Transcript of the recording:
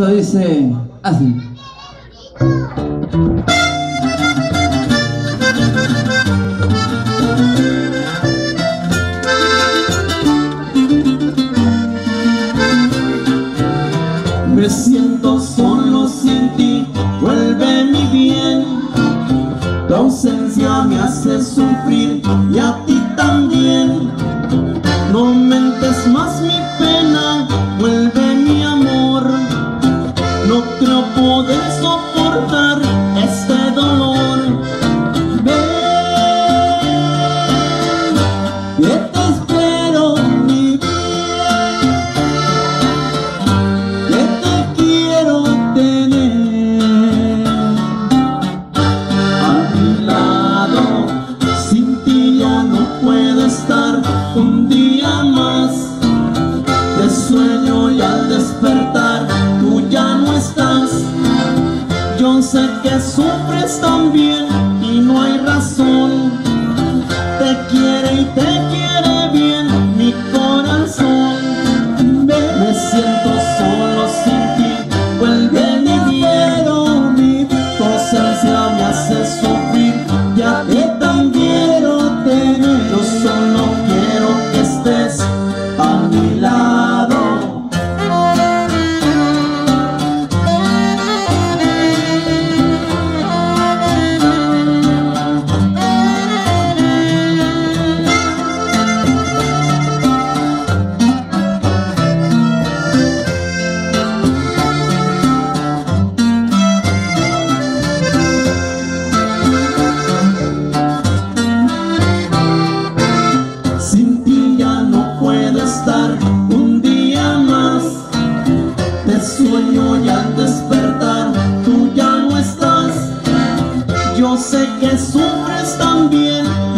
Esto dice así. Me siento solo sin ti, vuelve mi bien. Tu ausencia me hace sufrir y a ti también. No aumentes más mi pena, vuelve mi amor. No creo poder soportar este dolor. Ven, que te espero mi bien, que te quiero tener a mi lado. Sin ti ya no puedo estar un día más. Te sueño y al despertar tú ya no estás. Yo sé que sufres también y no hay razón. Te quiere y te quiere bien mi corazón. Me siento solo sin ti, vuelve mi bien. Tu ausencia me hace sufrir y a ti también quiero tener. Yo solo quiero que estés a mi lado. Sin ti ya no puedo estar un día más. Te sueño y al despertar tú ya no estás. Yo sé que sufres también